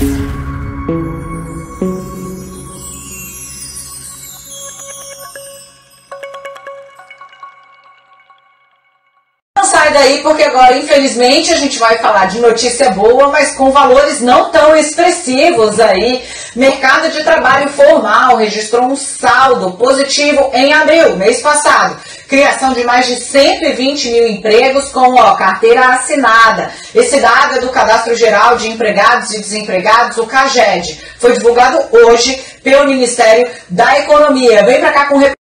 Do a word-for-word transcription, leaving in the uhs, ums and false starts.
Sai daí, porque agora, infelizmente, a gente vai falar de notícia boa, mas com valores não tão expressivos aí. Mercado de trabalho formal registrou um saldo positivo em abril, mês passado. Criação de mais de cento e vinte mil empregos com ó, carteira assinada. Esse dado é do Cadastro Geral de Empregados e Desempregados, o CAGED. Foi divulgado hoje pelo Ministério da Economia. Vem pra cá com